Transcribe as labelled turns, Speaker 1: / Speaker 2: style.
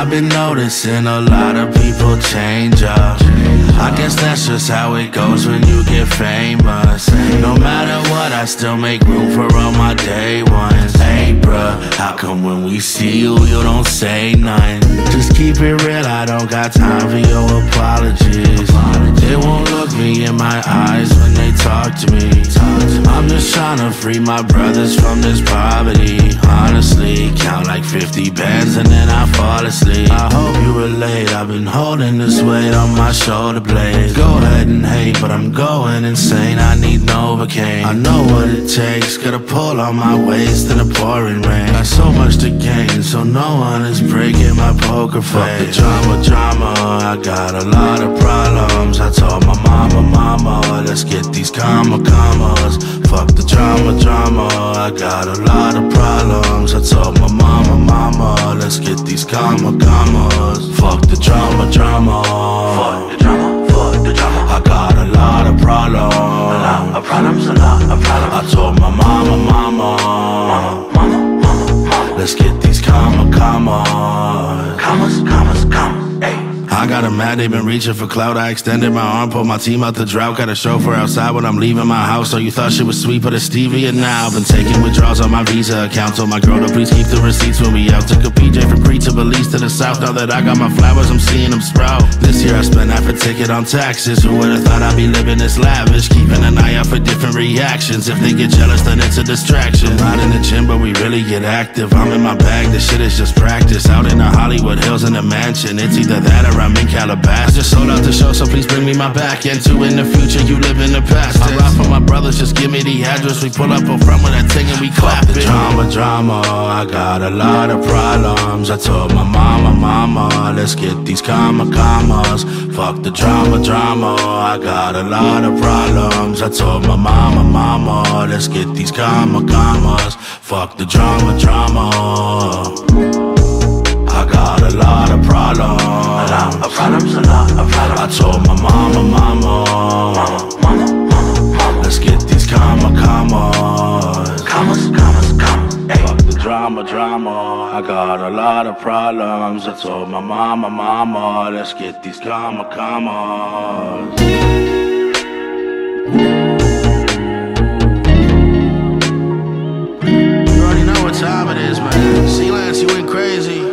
Speaker 1: I've been noticing a lot of people change up. I guess that's just how it goes when you get famous. No matter what, I still make room for all my day ones. Hey bruh, how come when we see you, you don't say nothing? Just keep it real, I don't got time for your apologies. They won't look me in my eyes when they talk to me. I'm just trying to free my brothers from this poverty. Honestly, count like 50 bands and then I fall asleep. I hope you relate, I've been holding this weight on my shoulder blades. Go ahead and hate, but I'm going insane, I need Novocaine. I know what it takes, gotta pull on my waist in the pouring rain. Got so much to gain, so no one is breaking my poker face. Fuck the drama, I got a lot of problems. I told my mama, let's get these commas. Fuck the drama, I got a lot of problems. I told my mama, let's get these commas. Fuck the drama. Fuck the drama, I got a lot of problems. A lot of problems. I told my mama, let's get these commas. I got 'em mad, they been reaching for clout. I extended my arm, pulled my team out the drought. Got a chauffeur outside when I'm leaving my house. So you thought shit was sweet, but it's stevia now. Been taking withdrawals on my Visa account. Told my girl to please keep the receipts when we out. Took a PJ from Crete to Belize to the south. Now that I got my flowers, I'm seeing them sprout. This year I spent half a ticket on taxes. Who would've thought I'd be living this lavish? Keeping an eye out for different reactions. If they get jealous, then it's a distraction. Not in the gym, but we really get active. I'm in my bag, this shit is just practice. Out in the Hollywood Hills in a mansion. It's either that or I'm in Calabasas. Just sold out the show, so please bring me my back end. Two in the future, you live in the past. I ride for my brothers, just give me the address. We pull up in front with that thing and we clap it. Drama, I got a lot of problems. I told my mama, let's get these commas. Fuck the drama, I got a lot of problems. I told my mama, let's get these commas. Fuck the drama. I got a lot of problems. A lot of problems. I told my mama, let's get these commas. Hey. Fuck the drama. I got a lot of problems. I told my mama, let's get these commas. You already know what time it is, man. C-Lance, you went crazy.